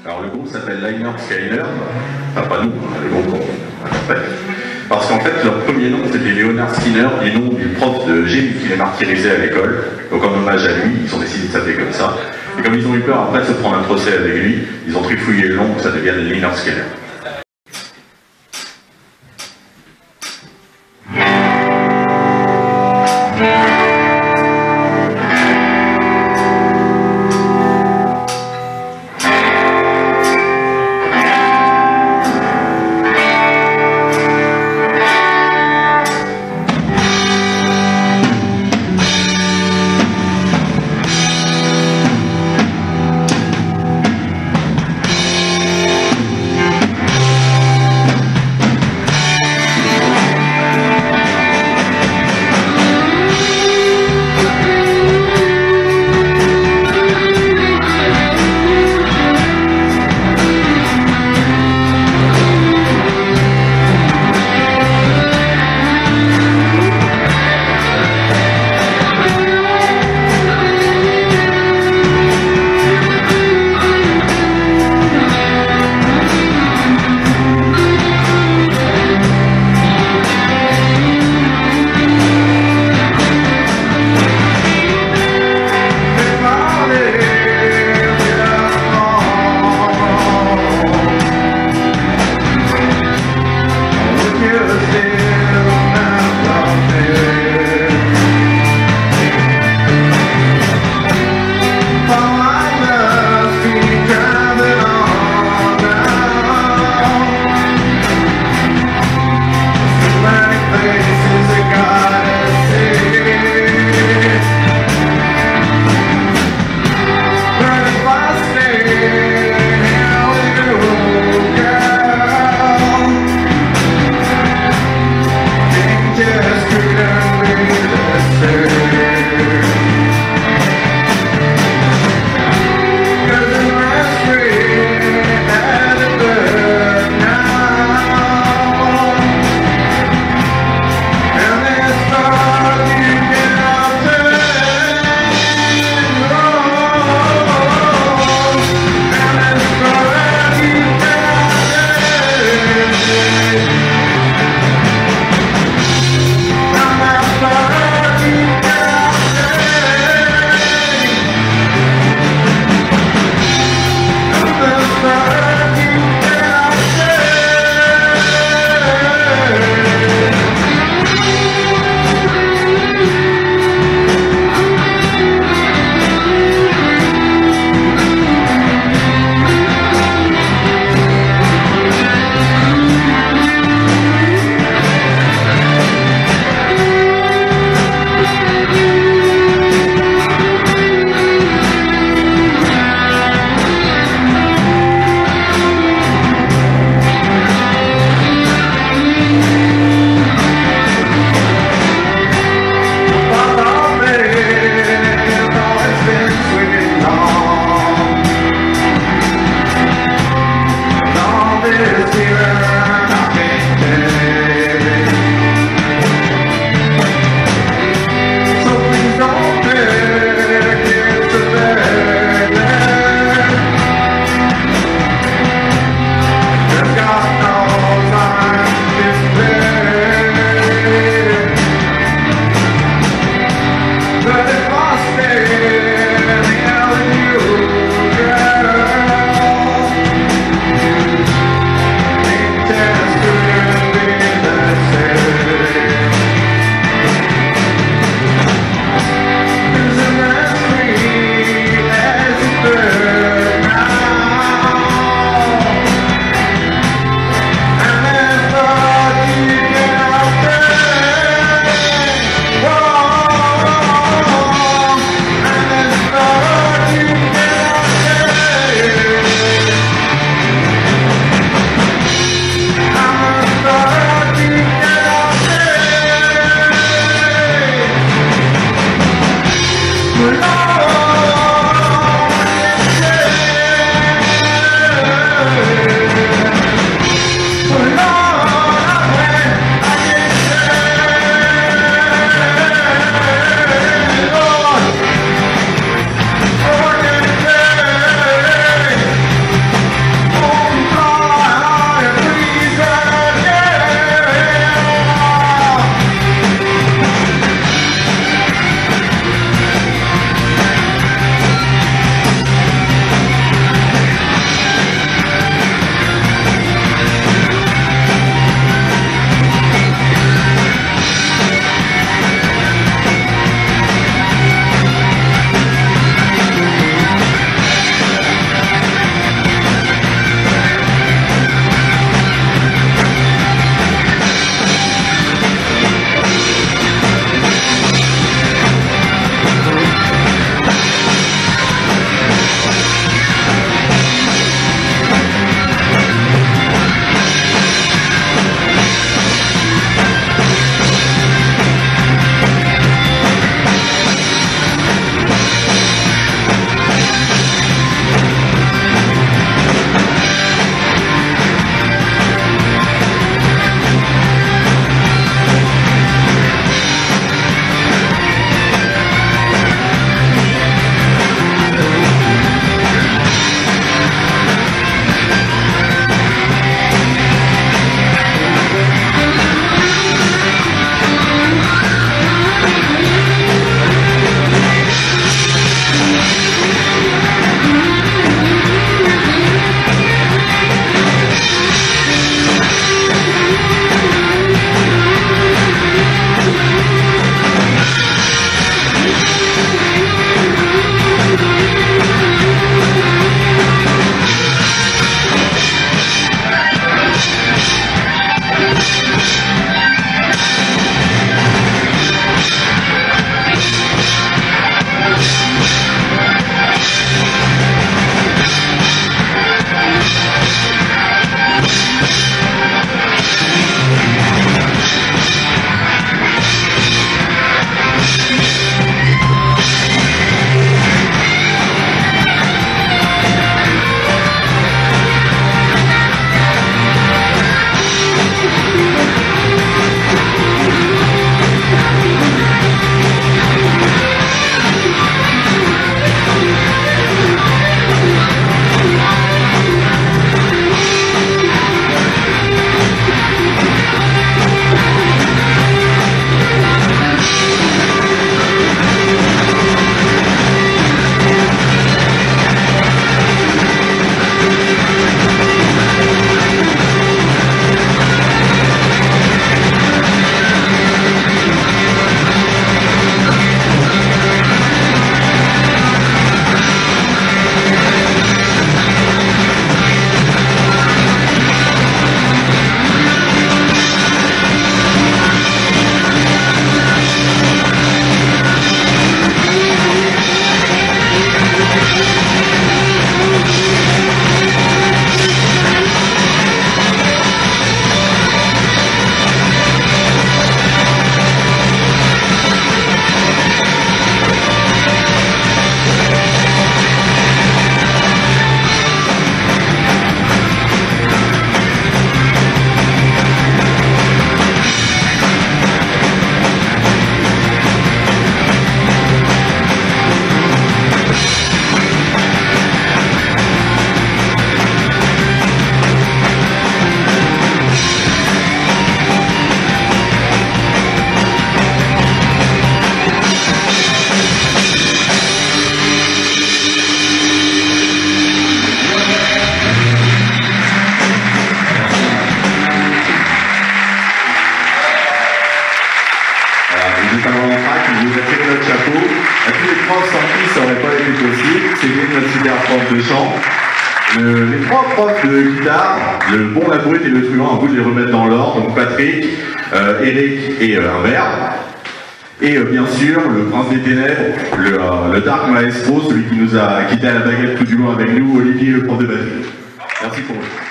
Alors le groupe s'appelle Liner Skyner, enfin pas nous, le groupe en fait. Parce qu'en fait leur premier nom c'était Leonard Skinner, du nom du prof de génie qui les martyrisait à l'école. Donc en hommage à lui, ils ont décidé de s'appeler comme ça. Et comme ils ont eu peur après de se prendre un procès avec lui, ils ont trifouillé le nom pour que ça devienne Liner Skinner. c'est un grand crack, il nous a tiré notre chapeau. À tous les profs sans qui ça n'aurait pas été possible. C'était notre super prof de chant. Les trois profs de guitare, le bon, la brute et le truand, à vous de les remettre dans l'ordre. Donc Patrick, Eric et Humbert. Et bien sûr, le prince des ténèbres, le Dark Maestro, celui qui nous a quitté à la baguette tout du long avec nous, Olivier, le prof de batterie. Merci pour vous.